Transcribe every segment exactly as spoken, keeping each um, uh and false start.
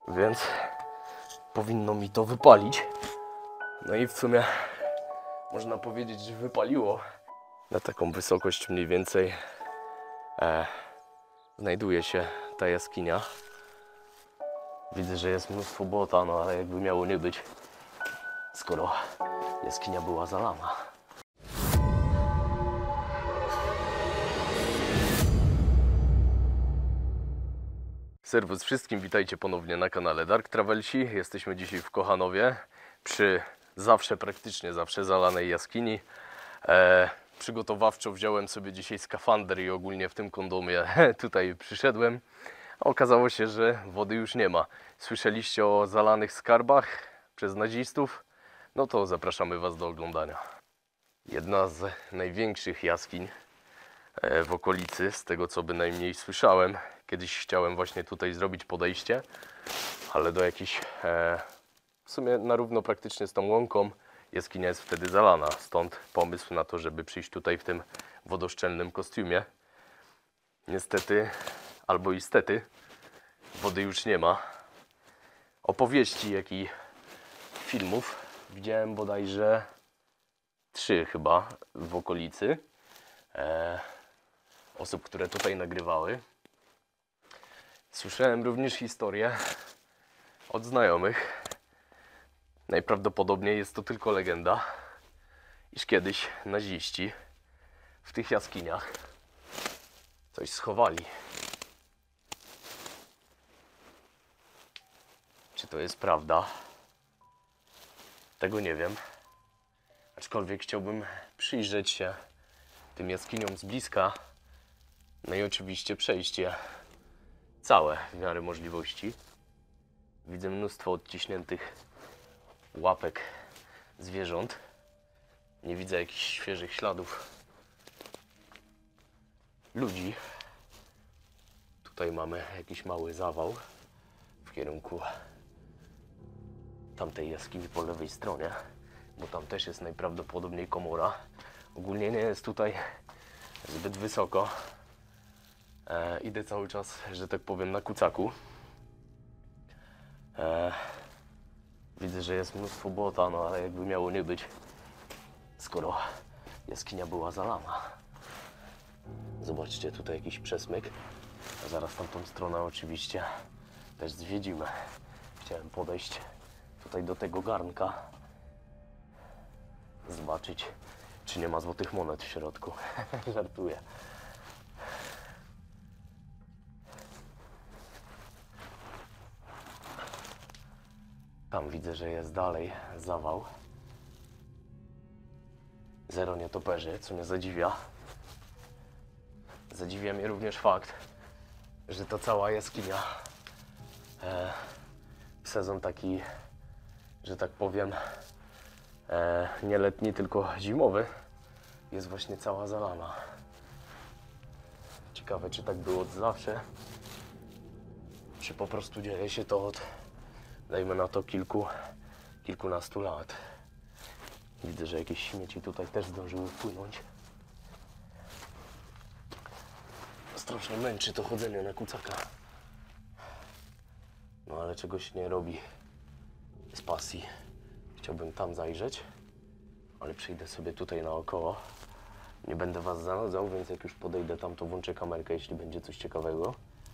więc powinno mi to wypalić. No i w sumie można powiedzieć, że wypaliło. Na taką wysokość mniej więcej e, znajduje się ta jaskinia. Widzę, że jest mnóstwo błota, no ale jakby miało nie być, skoro jaskinia była zalana. Serwus wszystkim, witajcie ponownie na kanale Dark Travelsi. Jesteśmy dzisiaj w Kochanowie przy zawsze, praktycznie zawsze zalanej jaskini. E, przygotowawczo wziąłem sobie dzisiaj skafander i ogólnie w tym kondomie tutaj przyszedłem. A okazało się, że wody już nie ma. Słyszeliście o zalanych skarbach przez nazistów? No to zapraszamy Was do oglądania. Jedna z największych jaskiń w okolicy, z tego co bynajmniej słyszałem. Kiedyś chciałem właśnie tutaj zrobić podejście, ale do jakiejś, e, w sumie na równo praktycznie z tą łąką, jaskinia jest wtedy zalana. Stąd pomysł na to, żeby przyjść tutaj w tym wodoszczelnym kostiumie. Niestety, albo istety, wody już nie ma. Opowieści, jak i filmów widziałem bodajże trzy chyba w okolicy. E, osób, które tutaj nagrywały. Słyszałem również historię od znajomych. Najprawdopodobniej jest to tylko legenda, iż kiedyś naziści w tych jaskiniach coś schowali. Czy to jest prawda? Tego nie wiem. Aczkolwiek chciałbym przyjrzeć się tym jaskiniom z bliska. No i oczywiście przejść je całe w miarę możliwości. Widzę mnóstwo odciśniętych łapek zwierząt. Nie widzę jakichś świeżych śladów ludzi. Tutaj mamy jakiś mały zawał w kierunku tamtej jaskini po lewej stronie, bo tam też jest najprawdopodobniej komora. Ogólnie nie jest tutaj zbyt wysoko. E, idę cały czas, że tak powiem, na kucaku. E, widzę, że jest mnóstwo błota, no ale jakby miało nie być, skoro jaskinia była zalana. Zobaczcie, tutaj jakiś przesmyk. A zaraz tamtą stronę oczywiście też zwiedzimy. Chciałem podejść tutaj do tego garnka, zobaczyć, czy nie ma złotych monet w środku. Żartuję. Tam widzę, że jest dalej zawał. Zero nietoperzy, co mnie zadziwia. Zadziwia mnie również fakt, że ta cała jaskinia e, w sezon taki, że tak powiem, e, nie letni, tylko zimowy, jest właśnie cała zalana. Ciekawe, czy tak było od zawsze, czy po prostu dzieje się to od, dajmy na to, kilku, kilkunastu lat. Widzę, że jakieś śmieci tutaj też zdążyły wpłynąć. Strasznie męczy to chodzenie na kucaka. No ale czegoś nie robi z pasji. Chciałbym tam zajrzeć, ale przyjdę sobie tutaj naokoło. Nie będę Was zanudzał, więc jak już podejdę tam, to włączę kamerkę, jeśli będzie coś ciekawego.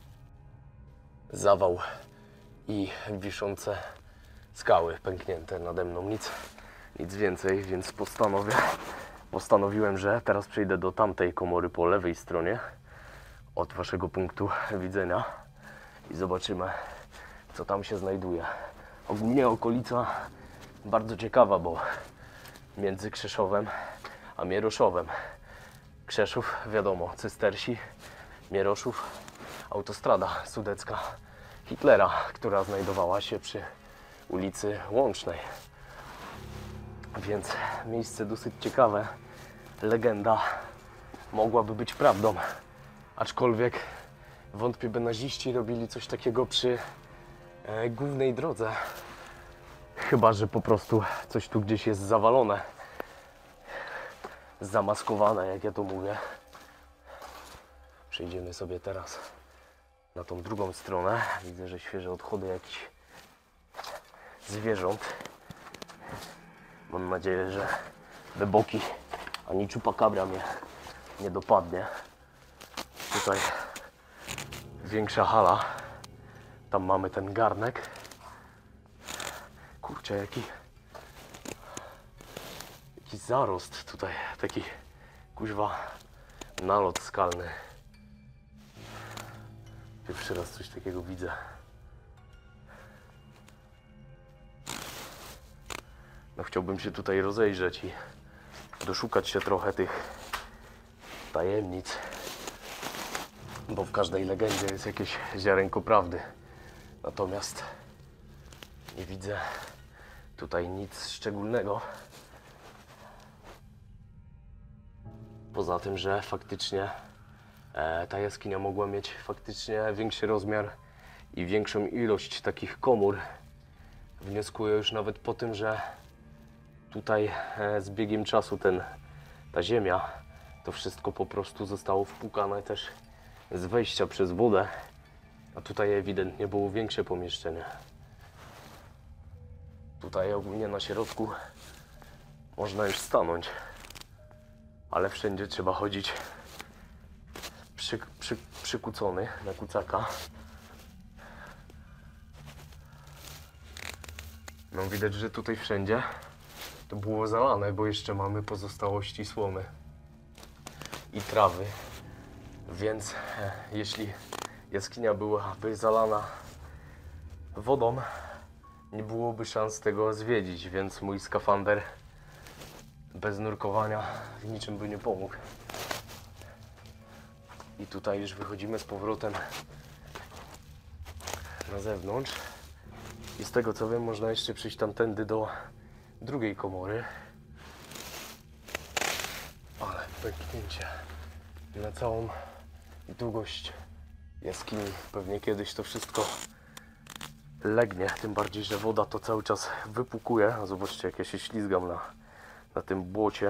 Zawał i wiszące skały pęknięte nade mną, nic, nic więcej, więc postanowię, postanowiłem, że teraz przejdę do tamtej komory po lewej stronie od Waszego punktu widzenia i zobaczymy, co tam się znajduje. Ogólnie okolica bardzo ciekawa, bo między Krzeszowem a Mieroszowem. Krzeszów, wiadomo, Cystersi, Mieroszów, autostrada sudecka Hitlera, która znajdowała się przy ulicy Łącznej. Więc miejsce dosyć ciekawe. Legenda mogłaby być prawdą, aczkolwiek wątpię, by naziści robili coś takiego przy e, głównej drodze. Chyba że po prostu coś tu gdzieś jest zawalone, zamaskowane, jak ja to mówię. Przejdziemy sobie teraz na tą drugą stronę. Widzę, że świeże odchody jakichś zwierząt. Mam nadzieję, że wyboki ani chupacabra mnie nie dopadnie. Tutaj większa hala. Tam mamy ten garnek. Kurczę, jaki Jaki zarost tutaj, taki kuźwa nalot skalny. Pierwszy raz coś takiego widzę. No chciałbym się tutaj rozejrzeć i doszukać się trochę tych tajemnic, bo w każdej legendzie jest jakieś ziarenko prawdy. Natomiast nie widzę tutaj nic szczególnego. Poza tym, że faktycznie e, ta jaskinia mogła mieć faktycznie większy rozmiar i większą ilość takich komór. Wnioskuję już nawet po tym, że tutaj e, z biegiem czasu ten, ta ziemia, to wszystko po prostu zostało wpłukane też z wejścia przez wodę, a tutaj ewidentnie było większe pomieszczenie. Tutaj ogólnie na środku można już stanąć, ale wszędzie trzeba chodzić przy, przy, przykucony na kucaka. No widać, że tutaj wszędzie to było zalane, bo jeszcze mamy pozostałości słomy i trawy, więc e, jeśli jaskinia byłaby zalana wodą, nie byłoby szans tego zwiedzić, więc mój skafander bez nurkowania w niczym by nie pomógł. I tutaj już wychodzimy z powrotem na zewnątrz i z tego co wiem, można jeszcze przyjść tamtędy do drugiej komory. Ale pęknięcie na całą długość jaskini. Pewnie kiedyś to wszystko legnie, tym bardziej, że woda to cały czas wypukuje. A zobaczcie, jak ja się ślizgam na, na tym błocie.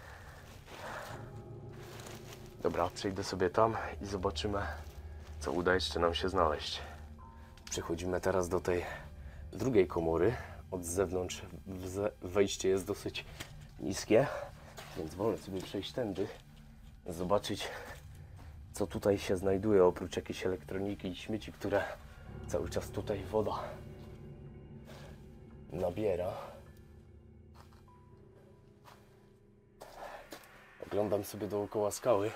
Dobra, przejdę sobie tam i zobaczymy, co uda jeszcze nam się znaleźć. Przechodzimy teraz do tej drugiej komory. Od zewnątrz wejście jest dosyć niskie, więc wolę sobie przejść tędy, zobaczyć, co tutaj się znajduje, oprócz jakiejś elektroniki i śmieci, które cały czas tutaj woda nabiera. Oglądam sobie dookoła skały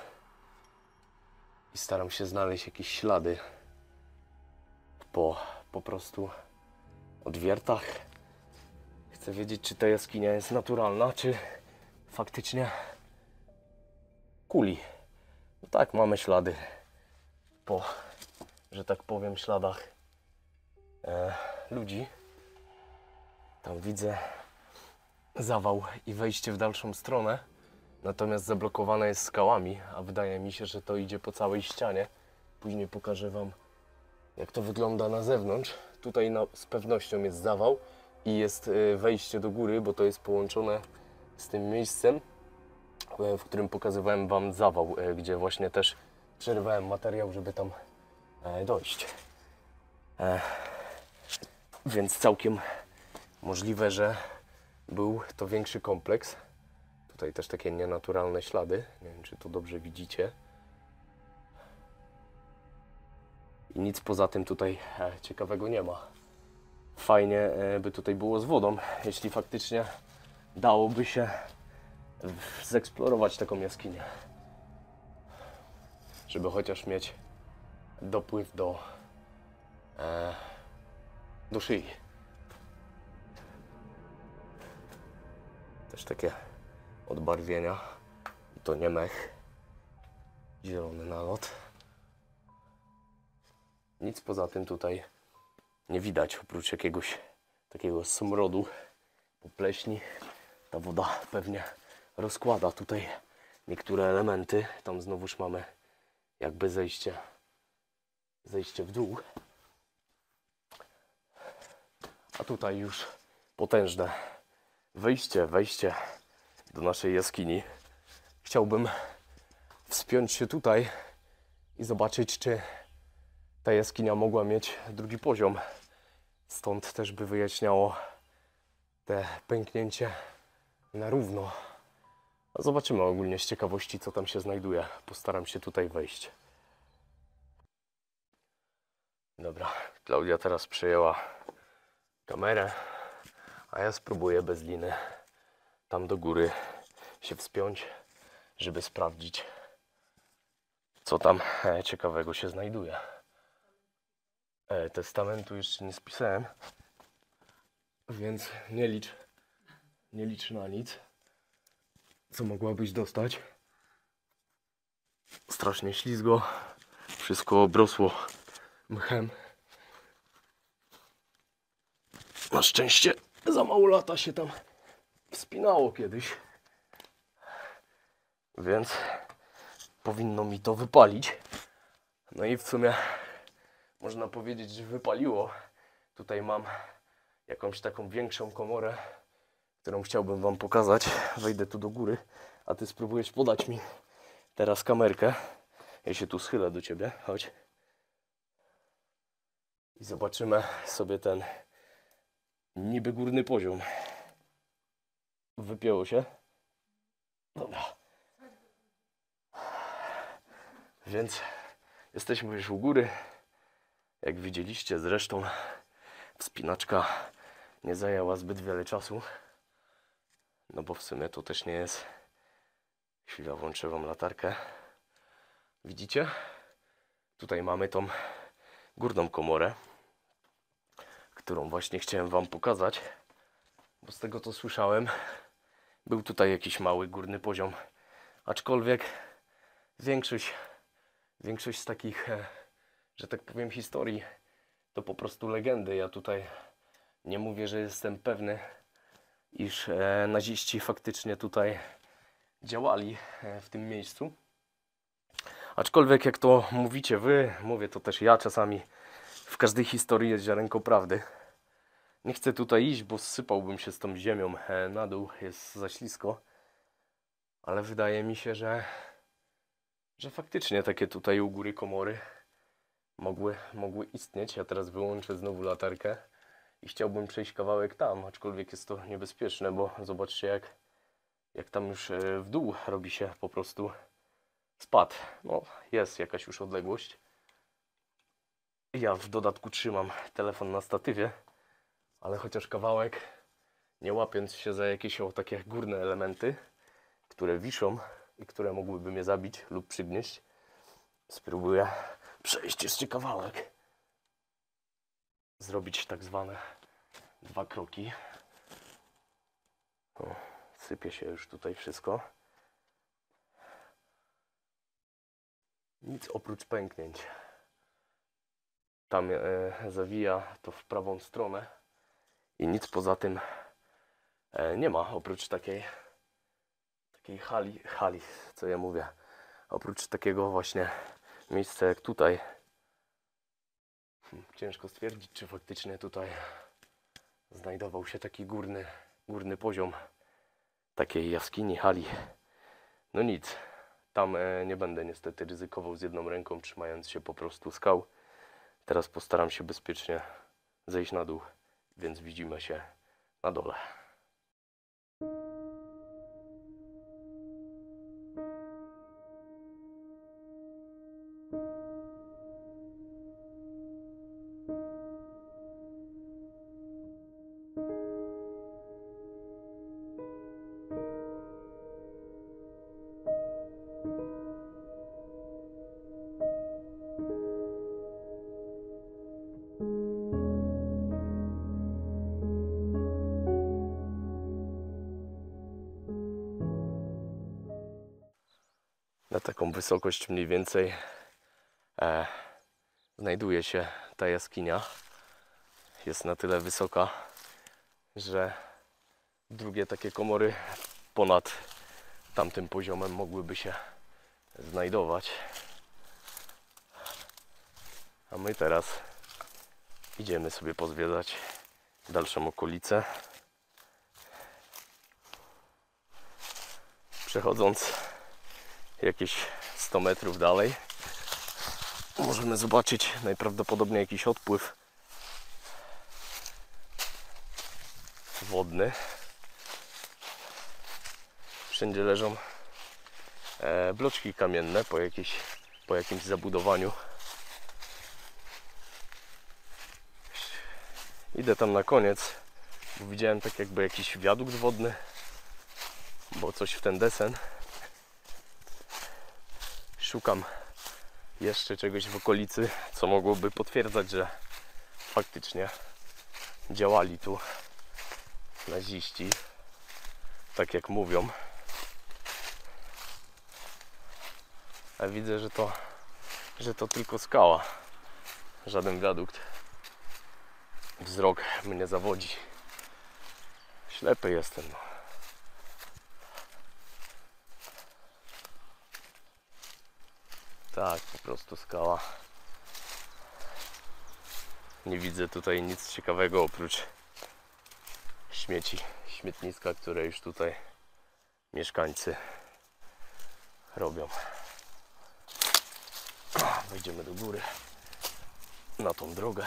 i staram się znaleźć jakieś ślady po po prostu odwiertach. Chcę wiedzieć, czy ta jaskinia jest naturalna, czy faktycznie kuli. No tak, mamy ślady po, że tak powiem, śladach e, ludzi. Tam widzę zawał i wejście w dalszą stronę, natomiast zablokowane jest skałami, a wydaje mi się, że to idzie po całej ścianie. Później pokażę Wam, jak to wygląda na zewnątrz. Tutaj na, z pewnością jest zawał i jest wejście do góry, bo to jest połączone z tym miejscem, w którym pokazywałem Wam zawał, gdzie właśnie też przerywałem materiał, żeby tam dojść. Więc całkiem możliwe, że był to większy kompleks. Tutaj też takie nienaturalne ślady. Nie wiem, czy to dobrze widzicie. I nic poza tym tutaj ciekawego nie ma. Fajnie by tutaj było z wodą, jeśli faktycznie dałoby się zeksplorować taką jaskinię. Żeby chociaż mieć dopływ do, e, do szyi. Też takie odbarwienia. To nie mech. Zielony nalot. Nic poza tym tutaj nie widać, oprócz jakiegoś takiego smrodu po pleśni. Ta woda pewnie rozkłada tutaj niektóre elementy. Tam znowuż mamy jakby zejście, zejście w dół. A tutaj już potężne wyjście, wejście do naszej jaskini. Chciałbym wspiąć się tutaj i zobaczyć, czy ta jaskinia mogła mieć drugi poziom. Stąd też by wyjaśniało te pęknięcie na równo. A zobaczymy ogólnie z ciekawości, co tam się znajduje. Postaram się tutaj wejść. Dobra, Klaudia teraz przejęła kamerę, a ja spróbuję bez liny tam do góry się wspiąć, żeby sprawdzić, co tam ciekawego się znajduje. E, testamentu jeszcze nie spisałem, więc nie licz, nie licz na nic, co mogłabyś dostać. Strasznie ślizgo, wszystko obrosło mchem. Na szczęście za mało lata się tam wspinało kiedyś, więc powinno mi to wypalić. No i w sumie można powiedzieć, że wypaliło. Tutaj mam jakąś taką większą komorę, którą chciałbym wam pokazać. Wejdę tu do góry, a ty spróbujesz podać mi teraz kamerkę. Ja się tu schylę do ciebie, chodź. I zobaczymy sobie ten niby górny poziom. Wypięło się. Dobra. Więc jesteśmy już u góry. Jak widzieliście zresztą, wspinaczka nie zajęła zbyt wiele czasu. No bo w sumie to też nie jest. Chwila, włączę wam latarkę. Widzicie? Tutaj mamy tą górną komorę, którą właśnie chciałem wam pokazać. Bo z tego co słyszałem, był tutaj jakiś mały górny poziom. Aczkolwiek większość, większość z takich, że tak powiem, historii to po prostu legendy. Ja tutaj nie mówię, że jestem pewny, iż naziści faktycznie tutaj działali w tym miejscu. Aczkolwiek jak to mówicie wy, mówię to też ja czasami, w każdej historii jest ziarenko prawdy. Nie chcę tutaj iść, bo zsypałbym się z tą ziemią na dół, jest za ślisko. Ale wydaje mi się, że, że faktycznie takie tutaj u góry komory mogły, mogły istnieć. Ja teraz wyłączę znowu latarkę i chciałbym przejść kawałek tam, aczkolwiek jest to niebezpieczne, bo zobaczcie jak, jak tam już w dół robi się po prostu spad. No, jest jakaś już odległość. Ja w dodatku trzymam telefon na statywie, ale chociaż kawałek, nie łapiąc się za jakieś o takie górne elementy, które wiszą i które mogłyby mnie zabić lub przygnieść, spróbuję przejść jeszcze kawałek. Zrobić tak zwane dwa kroki. O, sypie się już tutaj wszystko. Nic oprócz pęknięć. Tam e, zawija to w prawą stronę i nic poza tym e, nie ma, oprócz takiej takiej hali, hali, co ja mówię, oprócz takiego właśnie miejsca jak tutaj. Ciężko stwierdzić, czy faktycznie tutaj znajdował się taki górny, górny poziom takiej jaskini, hali. No nic, tam e, nie będę niestety ryzykował z jedną ręką, trzymając się po prostu skał. Teraz postaram się bezpiecznie zejść na dół, więc widzimy się na dole. Na taką wysokość mniej więcej e, znajduje się ta jaskinia. Jest na tyle wysoka, że drugie takie komory ponad tamtym poziomem mogłyby się znajdować. A my teraz idziemy sobie pozwiedzać dalszą okolicę. Przechodząc jakieś sto metrów dalej możemy zobaczyć najprawdopodobniej jakiś odpływ wodny. Wszędzie leżą e, bloczki kamienne po, jakiejś, po jakimś zabudowaniu. Idę tam na koniec, bo widziałem tak jakby jakiś wiadukt wodny, bo coś w ten desen. Szukam jeszcze czegoś w okolicy, co mogłoby potwierdzać, że faktycznie działali tu naziści, tak jak mówią. A widzę, że to, że to tylko skała, żaden wiadukt. Wzrok mnie zawodzi. Ślepy jestem. No. Tak, po prostu skała. Nie widzę tutaj nic ciekawego oprócz śmieci, śmietniska, które już tutaj mieszkańcy robią. Wejdziemy do góry na tą drogę.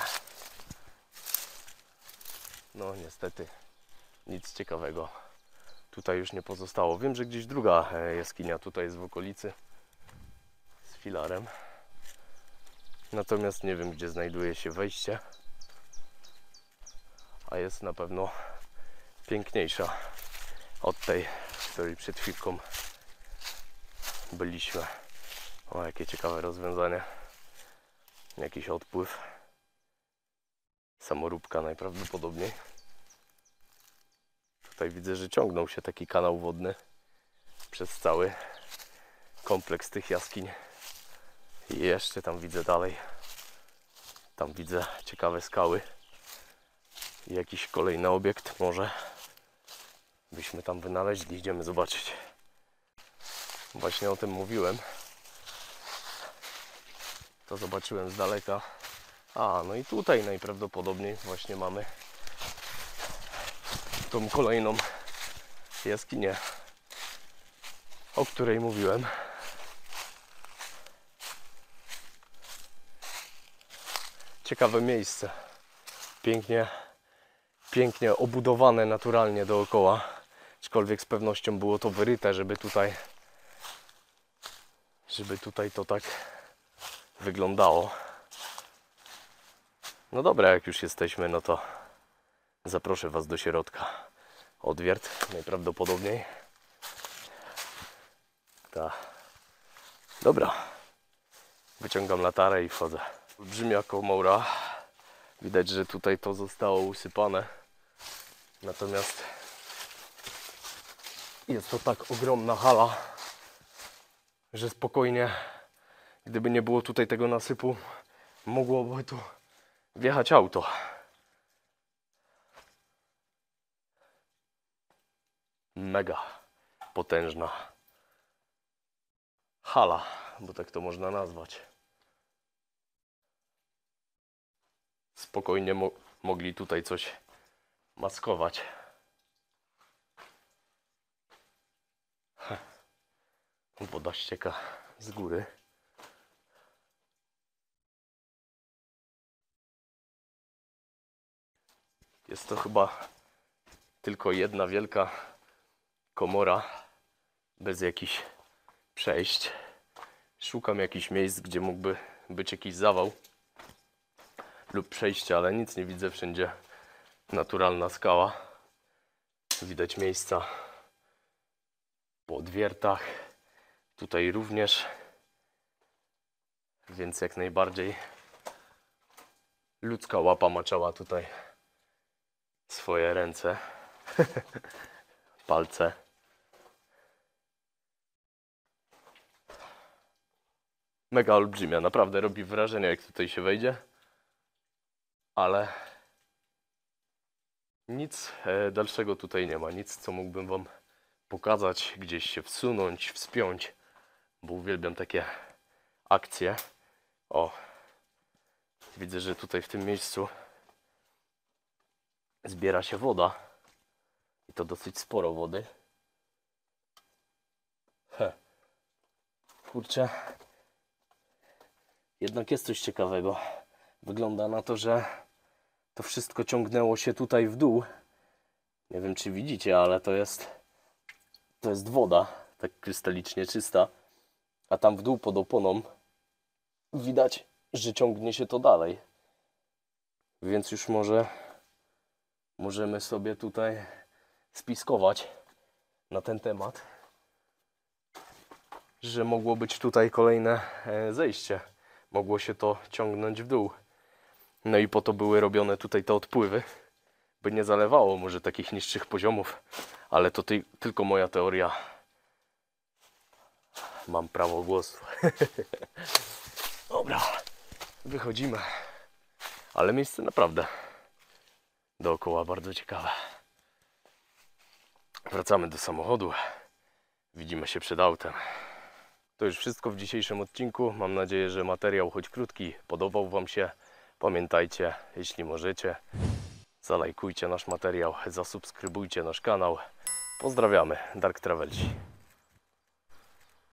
No niestety nic ciekawego tutaj już nie pozostało. Wiem, że gdzieś druga jaskinia tutaj jest w okolicy z filarem. Natomiast nie wiem, gdzie znajduje się wejście. A jest na pewno piękniejsza od tej, w której przed chwilką byliśmy. O, jakie ciekawe rozwiązanie. Jakiś odpływ. Samoróbka najprawdopodobniej. Tutaj widzę, że ciągnął się taki kanał wodny przez cały kompleks tych jaskiń. I jeszcze tam widzę dalej. Tam widzę ciekawe skały. I jakiś kolejny obiekt może byśmy tam wynaleźli. Idziemy zobaczyć. Właśnie o tym mówiłem. To zobaczyłem z daleka. A, no i tutaj najprawdopodobniej właśnie mamy tą kolejną jaskinię, o której mówiłem. Ciekawe miejsce. Pięknie, pięknie obudowane naturalnie dookoła. Aczkolwiek z pewnością było to wyryte, żeby tutaj, żeby tutaj to tak wyglądało. No dobra, jak już jesteśmy, no to zaproszę Was do środka. Odwiert najprawdopodobniej. Ta. Dobra. Wyciągam latarę i wchodzę. Olbrzymia komora. Widać, że tutaj to zostało usypane. Natomiast jest to tak ogromna hala, że spokojnie, gdyby nie było tutaj tego nasypu, mogłoby tu wjechać auto. Mega potężna hala, bo tak to można nazwać. Spokojnie mo mogli tutaj coś maskować. Heh. Woda ścieka z góry. Jest to chyba tylko jedna wielka komora bez jakichś przejść. Szukam jakichś miejsc, gdzie mógłby być jakiś zawał lub przejście, ale nic nie widzę. Wszędzie naturalna skała. Widać miejsca po odwiertach. Tutaj również. Więc jak najbardziej ludzka łapa maczała tutaj swoje ręce, palce. Mega olbrzymia, naprawdę robi wrażenie, jak tutaj się wejdzie. Ale nic dalszego tutaj nie ma, nic, co mógłbym Wam pokazać, gdzieś się wsunąć, wspiąć, bo uwielbiam takie akcje. O, widzę, że tutaj w tym miejscu zbiera się woda i to dosyć sporo wody. He. Kurczę, jednak jest coś ciekawego. Wygląda na to, że to wszystko ciągnęło się tutaj w dół Nie wiem, czy widzicie, ale to jest, to jest woda, tak krystalicznie czysta. A tam w dół pod oponą widać, że ciągnie się to dalej. Więc już może możemy sobie tutaj spiskować na ten temat, że mogło być tutaj kolejne zejście. Mogło się to ciągnąć w dół. No i po to były robione tutaj te odpływy, by nie zalewało może takich niższych poziomów. Ale to ty, tylko moja teoria. Mam prawo głosu. Dobra, wychodzimy. Ale miejsce naprawdę dookoła bardzo ciekawe. Wracamy do samochodu. Widzimy się przed autem. To już wszystko w dzisiejszym odcinku. Mam nadzieję, że materiał, choć krótki, podobał Wam się. Pamiętajcie, jeśli możecie, zalajkujcie nasz materiał, zasubskrybujcie nasz kanał. Pozdrawiamy, Dark Travelsi.